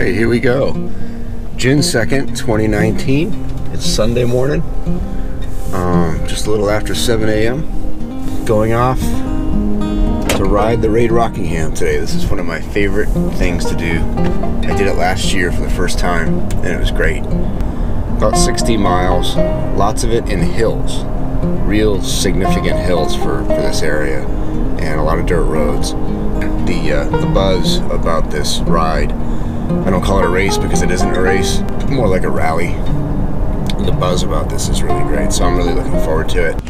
Alright, here we go. June 2nd, 2019. It's Sunday morning. Just a little after 7 a.m. Going off to ride the Raid Rockingham today. This is one of my favorite things to do. I did it last year for the first time, and it was great. About 60 miles, lots of it in hills. Real significant hills for this area, and a lot of dirt roads. The buzz about this ride, I don't call it a race because it isn't a race, more like a rally. The buzz about this is really great, so I'm really looking forward to it.